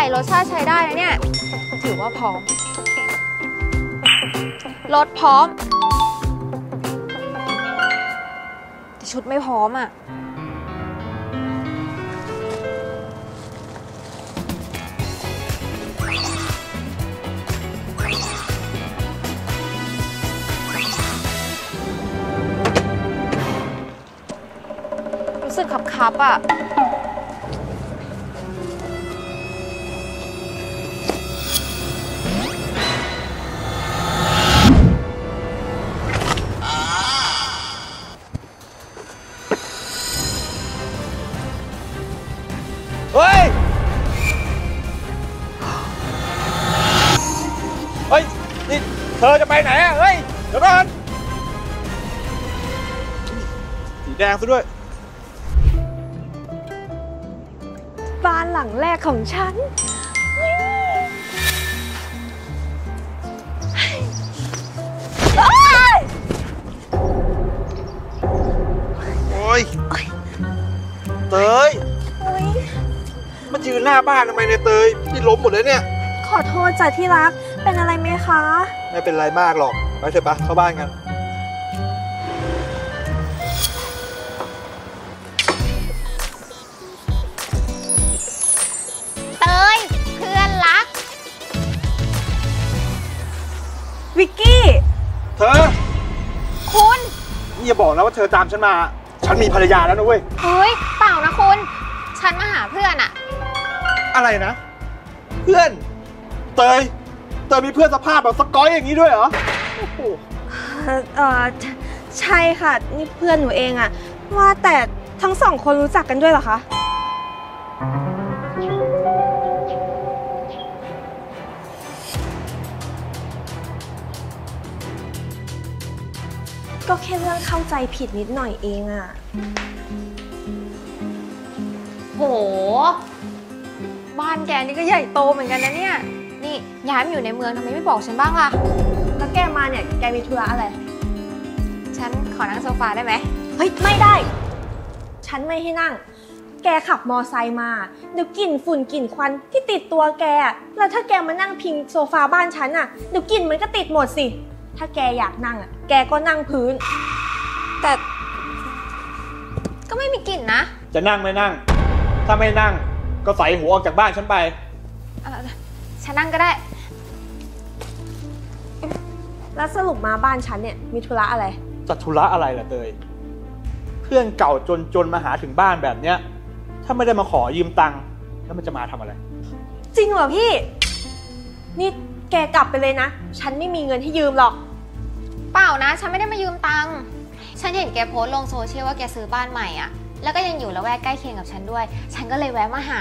รสชาติใช้ได้นะเนี่ยถือว่าพร้อมรถพร้อมแต่ชุดไม่พร้อมอ่ะรู้สึกคับๆอ่ะเฮ้ย เฮ้ย นี่เธอจะไปไหนอ่ะ เฮ้ย เดี๋ยวก่อนสีแดงซะด้วยบ้านหลังแรกของฉันโอ้ยเตยมายืนหน้าบ้านทำไมเนี่ยเตยนี่ล้มหมดเลยเนี่ยขอโทษจ้ะที่รักเป็นอะไรไหมคะไม่เป็นไรมากหรอกไปเถอะปะเข้าบ้านกันเตยเพื่อนรักวิกกี้เธอคุณนี่อย่าบอกนะว่าเธอตามฉันมาฉันมีภรรยาแล้วนะเว้ยเฮ้ยเปล่านะคุณฉันมาหาเพื่อนอะอะไรนะเพื่อนเตยมีเพื่อนสภาพแบบสกอยอย่างนี้ด้วยเหรอโอ้โหใช่ค่ะนี่เพื่อนหนูเองอะว่าแต่ทั้งสองคนรู้จักกันด้วยเหรอคะก็แค่เรื่องเข้าใจผิดนิดหน่อยเองอะโหบ้านแกนี่ก็ใหญ่โตเหมือนกันนะเนี่ยนี่ย้ายมาอยู่ในเมืองทำไมไม่บอกฉันบ้างล่ะแล้วแกมาเนี่ยแกมีธุระอะไรฉันขอนั่งโซฟาได้ไหมเฮ้ยไม่ได้ฉันไม่ให้นั่งแกขับมอไซค์มาเดี๋ยวกลิ่นฝุ่นกลิ่นควันที่ติดตัวแกแล้วถ้าแกมานั่งพิงโซฟาบ้านฉันอะเดี๋ยวกลิ่นมันก็ติดหมดสิถ้าแกอยากนั่งอะแกก็นั่งพื้นแต่ก็ไม่มีกลิ่นนะจะนั่งไม่นั่งถ้าไม่นั่งก็ใส่หัวออกจากบ้านฉันไปฉันนั่งก็ได้แล้วสรุปมาบ้านฉันเนี่ยมีธุระอะไรจะธุระอะไรล่ะเตยเพื่อนเก่าจนมาหาถึงบ้านแบบเนี้ยถ้าไม่ได้มาขอยืมตังค์แล้วมันจะมาทำอะไรจริงเหรอพี่นี่แกกลับไปเลยนะฉันไม่มีเงินให้ยืมหรอกเปล่านะฉันไม่ได้มายืมตังค์ฉันเห็นแกโพสต์ลงโซเชียลว่าแกซื้อบ้านใหม่อ่ะแล้วก็ยังอยู่ละแวกใกล้เคียงกับฉันด้วยฉันก็เลยแวะมาหา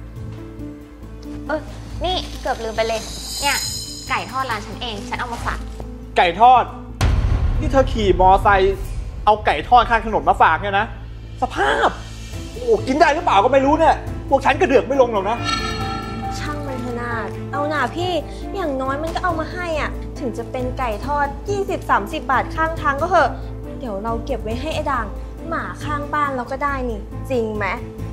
นี่เกือบลืมไปเลยเนี่ยไก่ทอดร้านฉันเองฉันเอามาฝากไก่ทอดนี่เธอขี่มอไซค์เอาไก่ทอดข้างถนนมาฝากเนี่ยนะสภาพโอ้กินได้หรือเปล่าก็ไม่รู้เนี่ยพวกฉันกระเดือกไม่ลงหรอกนะช่างมันเถอะนาเอาหน่าพี่อย่างน้อยมันก็เอามาให้อ่ะถึงจะเป็นไก่ทอด 20-30 บาทข้างทางก็เหอะเดี๋ยวเราเก็บไว้ให้ไอ้ด่างหมาข้างบ้านเราก็ได้นี่จริงไหม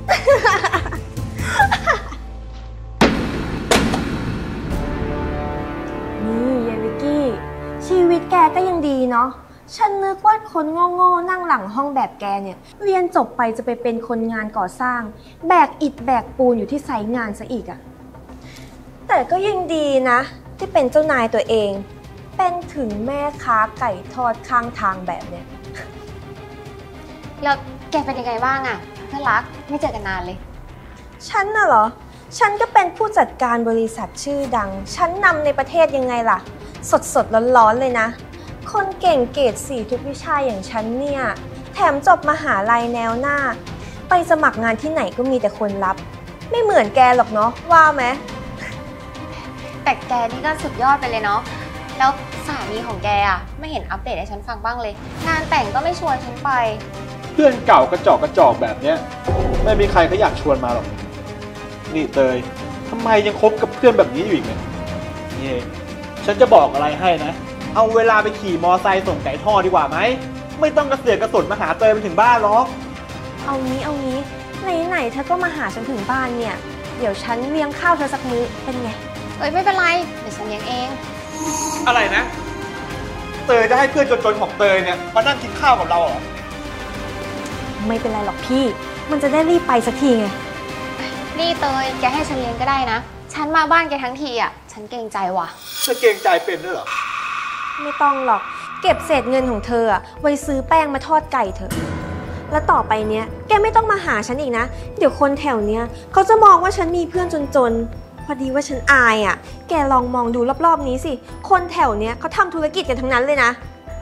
นี่ยายวิกกี้ชีวิตแกก็ยังดีเนาะฉันนึกว่าคนโง่ๆนั่งหลังห้องแบบแกเนี่ยเรียนจบไปจะไปเป็นคนงานก่อสร้างแบกอิฐแบกปูนอยู่ที่ไซต์งานซะอีกอะแต่ก็ยังดีนะที่เป็นเจ้านายตัวเองเป็นถึงแม่ค้าไก่ทอดข้างทางแบบเนี้ยแล้วแกเป็นยังไงบ้างอะเพื่อนรักไม่เจอกันนานเลยฉันน่ะเหรอฉันก็เป็นผู้จัดการบริษัทชื่อดังชั้นนำในประเทศยังไงล่ะสดๆร้อนๆเลยนะคนเก่งเกรด 4ทุกวิชาอย่างฉันเนี่ยแถมจบมหาลัยแนวหน้าไปสมัครงานที่ไหนก็มีแต่คนรับไม่เหมือนแกหรอกเนาะว่าไหมแต่แกนี่ก็สุดยอดไปเลยเนาะแล้วสามีของแกอะไม่เห็นอัปเดตให้ฉันฟังบ้างเลยงานแต่งก็ไม่ชวนฉันไปเพื่อนเก่ากระจอกแบบเนี้ยไม่มีใครเขาอยากชวนมาหรอกนี่เตยทำไมยังคบกับเพื่อนแบบนี้อยู่อีกเนี่ยนี่ฉันจะบอกอะไรให้นะเอาเวลาไปขี่มอไซค์ส่งไก่ทอดดีกว่าไหมไม่ต้องกระเสือกกระสนมาหาเตยไปถึงบ้านหรอกเอางี้ไหนๆเธอก็มาหาฉันถึงบ้านเนี่ยเดี๋ยวฉันเลี้ยงข้าวเธอสักมื้อเป็นไงเอ้ยไม่เป็นไร เดี๋ยวฉันเลี้ยงเองอะไรนะ เตยจะให้เพื่อนจนๆของเตยเนี่ยมานั่งกินข้าวกับเราเหรอไม่เป็นไรหรอกพี่ มันจะได้รีบไปสักทีไงนี่เตย แกให้ฉันเลี้ยงก็ได้นะ ฉันมาบ้านแกทั้งทีอ่ะ ฉันเกรงใจว่ะเธอเกรงใจเป็นด้วยเหรอไม่ต้องหรอก เก็บเศษเงินของเธออะไว้ซื้อแป้งมาทอดไก่เถอะ แล้วต่อไปเนี้ยแกไม่ต้องมาหาฉันอีกนะ เดี๋ยวคนแถวเนี้ยเขาจะมองว่าฉันมีเพื่อนจนๆ พอดีว่าฉันอายอะแกลองมองดูรอบๆนี้สิ คนแถวเนี้ยเขาทำธุรกิจกันทั้งนั้นเลยนะ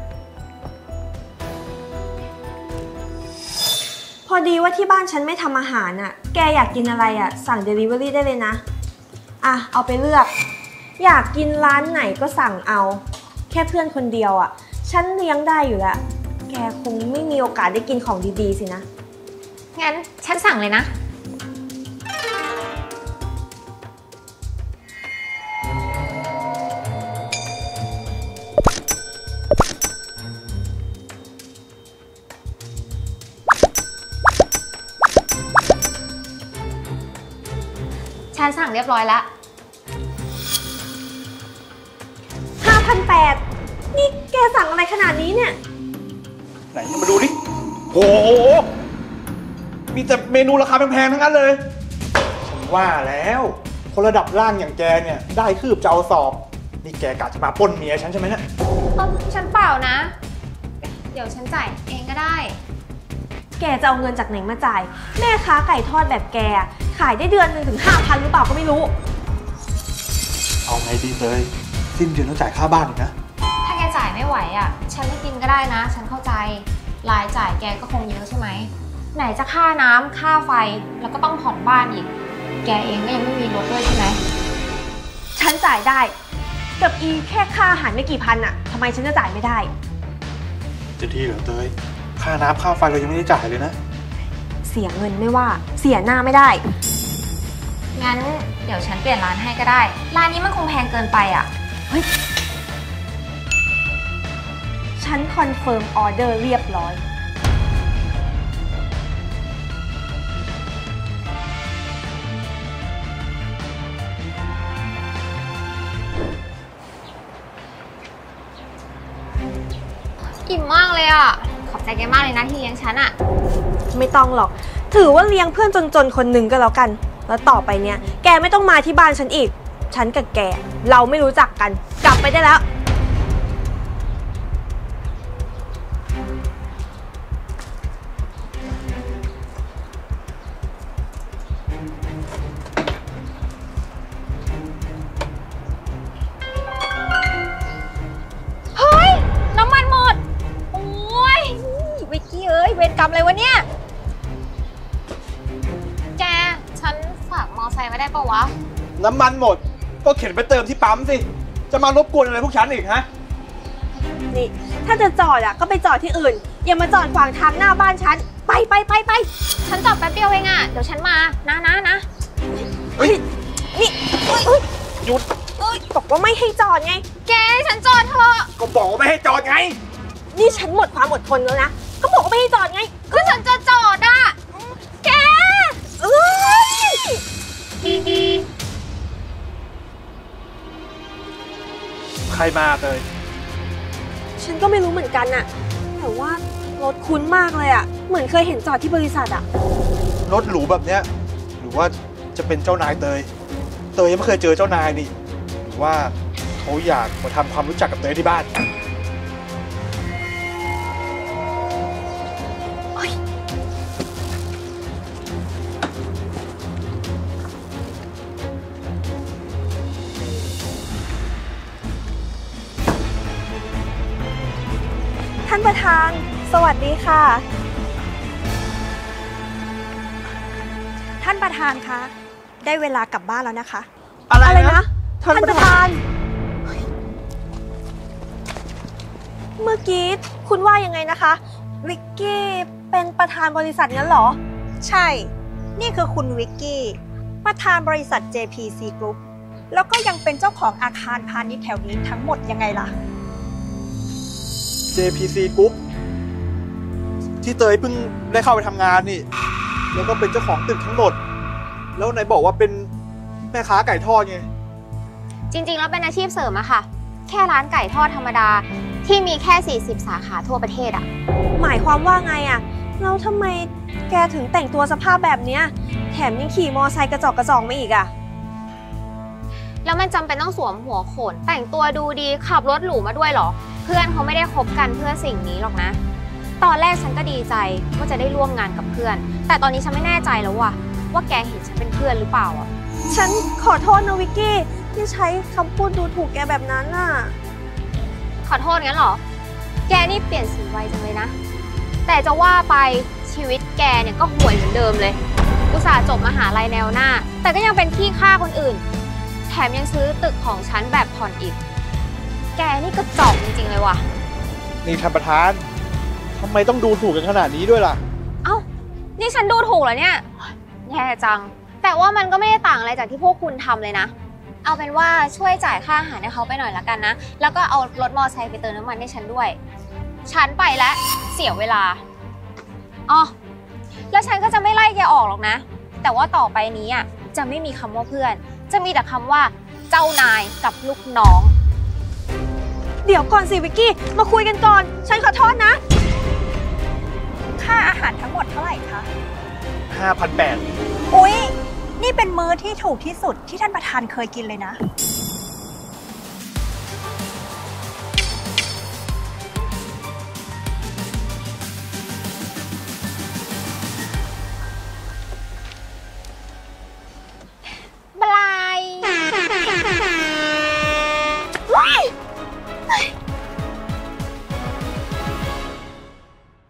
พอดีว่าที่บ้านฉันไม่ทำอาหารอะแกอยากกินอะไรอะสั่ง Delivery ได้เลยนะ อ่ะเอาไปเลือก อยากกินร้านไหนก็สั่งเอา แค่เพื่อนคนเดียวอะฉันเลี้ยงได้อยู่แล้ว แกคงไม่มีโอกาสได้กินของดีๆสินะงั้นฉันสั่งเลยนะ ฉันสั่งเรียบร้อยแล้ว 5,800 นี่แกสั่งอะไรขนาดนี้เนี่ยไหนมาดูดิโห มีแต่เมนูราคาแพงๆทั้งนั้นเลยฉันว่าแล้วคนระดับล่างอย่างแกเนี่ยได้คืบจะเอาสอบ นี่แกกะจะมาปล้นเมียฉันใช่ไหมเนี่ยฉันเปล่านะ เดี๋ยวฉันจ่ายเองก็ได้แกจะเอาเงินจากไหนมาจ่าย แม่ค้าไก่ทอดแบบแกอะขายได้เดือนหนึ่งถึง 5,000 หรือเปล่าก็ไม่รู้เอาไงดีเลยสิ้นเดือนต้องจ่ายค่าบ้านอีกนะถ้าแกจ่ายไม่ไหวอ่ะ ฉันไม่กินก็ได้นะ ฉันเข้าใจ รายจ่ายแกก็คงเยอะใช่ไหม ไหนจะค่าน้ำค่าไฟ แล้วก็ต้องผ่อนบ้านอีก แกเองก็ยังไม่มีรถด้วยใช่ไหมฉันจ่ายได้ กับอีแค่ค่าอาหารไม่กี่พันอะทำไมฉันจะจ่ายไม่ได้จะดีเหรอเตย ค่าน้ำค่าไฟเรายังไม่ได้จ่ายเลยนะเสียเงินไม่ว่า เสียหน้าไม่ได้งั้นเดี๋ยวฉันเปลี่ยนร้านให้ก็ได้ ร้านนี้มันคงแพงเกินไปอ่ะเฮ้ย ฉันคอนเฟิร์มออเดอร์เรียบร้อยอิ่มมากเลยอ่ะ ขอบใจแกมากเลยนะที่เลี้ยงฉันอ่ะไม่ต้องหรอก ถือว่าเลี้ยงเพื่อนจนๆคนหนึ่งก็แล้วกัน แล้วต่อไปเนี่ย แกไม่ต้องมาที่บ้านฉันอีก ฉันกับแก เราไม่รู้จักกัน กลับไปได้แล้วเฮ้ย น้ำมันหมด โอ้ยวิกกี้เอ้ย เวรกรรมอะไรวะเนี่ย แก ฉันฝากมอไซค์ไว้ได้ปะวะน้ำมันหมด ก็เข็นไปเติมที่ปั๊มสิ จะมารบกวนอะไรพวกฉันอีกฮะนี่ ถ้าจะจอดอะก็ไปจอดที่อื่น อย่ามาจอดขวางทางหน้าบ้านฉัน ไปไปไปไปฉันจอดแป๊บเดียวเองอ่ะ เดี๋ยวฉันมา นะเฮ้ยนี่เอ้ยเอ้ยหยุดเอ้ยบอกว่าไม่ให้จอดไงแกให้ฉันจอดเถอะก็บอกว่าไม่ให้จอดไงนี่ฉันหมดความอดทนแล้วนะ ก็บอกว่าไม่ให้จอดไงก็ฉันจะจอดอ่ะ แกเอ้ยใครมาเตยฉันก็ไม่รู้เหมือนกันน่ะ แต่ว่ารถคุ้นมากเลยอะเหมือนเคยเห็นจอดที่บริษัทอะรถหรูแบบเนี้ย หรือว่าจะเป็นเจ้านายเตย เตยยังไม่เคยเจอเจ้านายนี่ หรือว่าเขาอยากมาทำความรู้จักกับเตยที่บ้านท่านประธาน สวัสดีค่ะท่านประธานคะ ได้เวลากลับบ้านแล้วนะคะอะไรอะไรนะนะ ท่านประธาน เมื่อกี้คุณว่ายังไงนะคะ วิกกี้เป็นประธานบริษัทงั้นเหรอใช่ นี่คือคุณวิกกี้ ประธานบริษัท JPC Group แล้วก็ยังเป็นเจ้าของอาคารพาณิชย์แถวนี้ทั้งหมดยังไงล่ะ JPC Group ที่เตยเพิ่งได้เข้าไปทำงานนี่ แล้วก็เป็นเจ้าของตึกทั้งหมดแล้วไหนบอกว่าเป็นแม่ค้าไก่ทอดไงจริงๆแล้วเป็นอาชีพเสริมอะค่ะ แค่ร้านไก่ทอดธรรมดาที่มีแค่ 40 สาขาทั่วประเทศอะหมายความว่าไงอะแล้วทำไมแกถึงแต่งตัวสภาพแบบเนี้ยแถมยังขี่มอไซค์กระจอกมาอีกอะแล้วมันจำเป็นต้องสวมหัวโขนแต่งตัวดูดีขับรถหรูมาด้วยเหรอ เพื่อนเขาไม่ได้คบกันเพื่อสิ่งนี้หรอกนะ ตอนแรกฉันก็ดีใจว่าจะได้ร่วมงานกับเพื่อน แต่ตอนนี้ฉันไม่แน่ใจแล้วว่าแกเห็นฉันเป็นเพื่อนหรือเปล่าอะฉันขอโทษนะวิกกี้ที่ใช้คำพูดดูถูกแกแบบนั้นน่ะขอโทษงั้นเหรอ แกนี่เปลี่ยนสีไวจังเลยนะ แต่จะว่าไปชีวิตแกเนี่ยก็ห่วยเหมือนเดิมเลย อุตส่าห์จบมหาลัยแนวหน้า แต่ก็ยังเป็นขี้ข้าคนอื่น แถมยังซื้อตึกของฉันแบบผ่อนอีก แกนี่กระจอกจริงๆเลยว่ะนี่ท่านประธานทำไมต้องดูถูกกันขนาดนี้ด้วยล่ะเอ้า นี่ฉันดูถูกเหรอเนี่ยแย่จัง แต่ว่ามันก็ไม่ได้ต่างอะไรจากที่พวกคุณทำเลยนะ เอาเป็นว่าช่วยจ่ายค่าอาหารให้เขาไปหน่อยละกันนะ แล้วก็เอารถมอไซค์ไปเติมน้ำมันให้ฉันด้วย ฉันไปแล้วเสียเวลาอ๋อแล้วฉันก็จะไม่ไล่แกออกหรอกนะ แต่ว่าต่อไปนี้อ่ะจะไม่มีคำว่าเพื่อน จะมีแต่คำว่าเจ้านายกับลูกน้องเดี๋ยวก่อนสิวิกกี้มาคุยกันก่อน ฉันขอโทษนะค่าอาหารทั้งหมดเท่าไหร่คะ 5,800 อุ๊ย นี่เป็นมื้อที่ถูกที่สุดที่ท่านประธานเคยกินเลยนะ